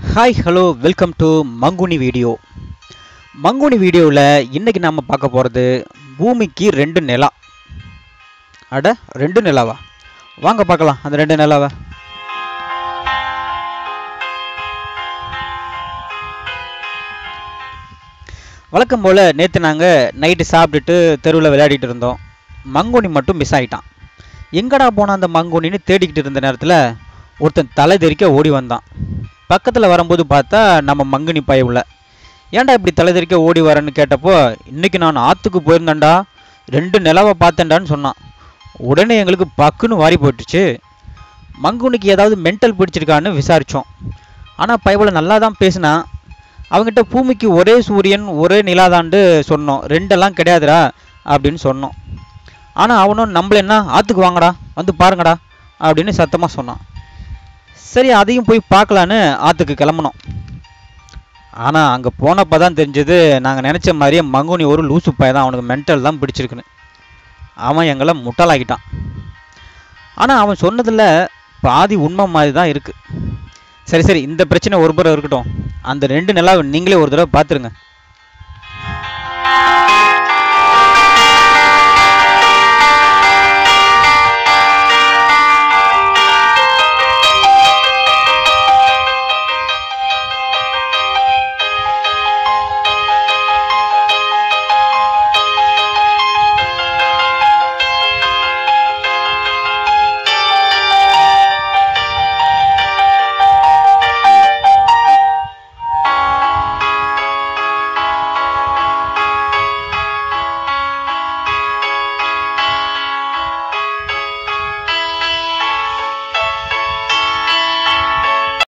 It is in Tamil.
Hi hello welcome to Manguni video. Manguni வீடியோவில் இன்றைக்கி நாம் பார்க்க போகிறது பூமிக்கு 2 நிலா. அட 2 நிலாவா? வாங்க பார்க்கலாம் அந்த 2 நிலாவை. வழக்கம் போல் நேற்று நாங்கள் நைட்டு சாப்பிட்டுட்டு தெருவில் விளையாடிட்டு இருந்தோம். மங்குனி மட்டும் மிஸ் ஆகிட்டான். எங்கடா போனால் அந்த மங்குனின்னு தேடிக்கிட்டு இருந்த நேரத்தில் ஒருத்தன் தலை தெறிக்க ஓடி வந்தான். பக்கத்தில் வரும்போது பார்த்தா நம்ம மங்குனி பயவுல. ஏன்டா இப்படி தலை தெறிக்க ஓடி வரேன்னு கேட்டப்போ, இன்றைக்கி நான் ஆற்றுக்கு போயிருந்தேன்டா, 2 நிலாவை பார்த்தேன்டான்னு சொன்னான். உடனே எங்களுக்கு பக்குன்னு வாரி போட்டுச்சு. மங்குனிக்கு ஏதாவது மென்டல் பிடிச்சிருக்கான்னு விசாரித்தோம். ஆனால் பயவுல நல்லா தான் பேசினான். அவங்ககிட்ட பூமிக்கு ஒரே சூரியன் ஒரே நிலாதாண்டு சொன்னோம், 2 கிடையாதுடா அப்படின்னு சொன்னோம். ஆனால் அவனும் நம்மளேன்னா ஆற்றுக்கு வாங்கடா வந்து பாருங்கடா அப்படின்னு சத்தமாக சொன்னான். சரி அதையும் போய் பார்க்கலான்னு ஆற்றுக்கு கிளம்புனோம். ஆனால் அங்கே போனப்போ தான் தெரிஞ்சது, நாங்கள் நினச்ச மாதிரியே மங்குனி ஒரு லூசு பையன் தான், அவனுக்கு மென்டல் தான் பிடிச்சிருக்குன்னு. அவன் எங்களை முட்டாளாக்கிட்டான். ஆனால் அவன் சொன்னதில் பாதி உண்மை மாதிரி தான் இருக்குது. சரி இந்த பிரச்சனை ஒரு புறம் இருக்கட்டும், அந்த 2 நிலாவை நீங்களே ஒரு தடவை பார்த்துருங்க.